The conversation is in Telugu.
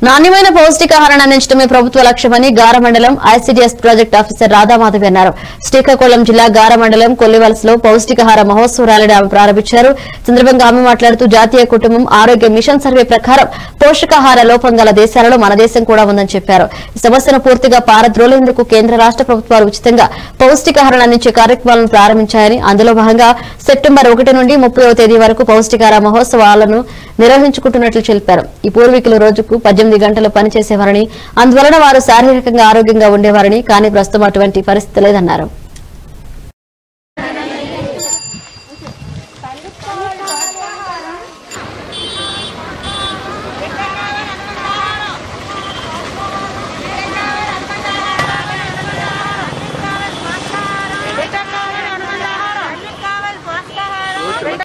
నాణ్యమైన పౌష్టికాహారాన్ని అందించడమే ప్రభుత్వ లక్ష్యమని గార మండలం ఐసీడీఎస్ ప్రాజెక్ట్ ఆఫీసర్ రాధామాధవి అన్నారు. శ్రీకాకుళం జిల్లా గార మండలం కొల్లివలసలో పౌష్టికాహార మహోత్సవ ర్యాలీని ఆమె ప్రారంభించారు. సందర్భంగా ఆమె మాట్లాడుతూ జాతీయ కుటుంబం ఆరోగ్య మిషన్ సర్వే ప్రకారం పోషకాహార లోపం గల దేశాలలో మన దేశం కూడా ఉందని చెప్పారు. ఈ సమస్యను పూర్తిగా పారద్రోలేందుకు కేంద్ర రాష్ట ప్రభుత్వాలు ఉచితంగా పౌష్టికాహారాన్ని అందించే కార్యక్రమాలను ప్రారంభించాయని, అందులో భాగంగా సెప్టెంబర్ 1 నుండి 30వ తేదీ వరకు పౌష్టికాహార మహోత్సవాలను నిర్వహించుకుంటున్నట్లు తెలిపారు. ఈ పూర్వీకులు రోజుకు 18 గంటలు పనిచేసేవారని, అందువలన వారు శారీరకంగా ఆరోగ్యంగా ఉండేవారని, కానీ ప్రస్తుతం అటువంటి పరిస్థితి లేదన్నారు.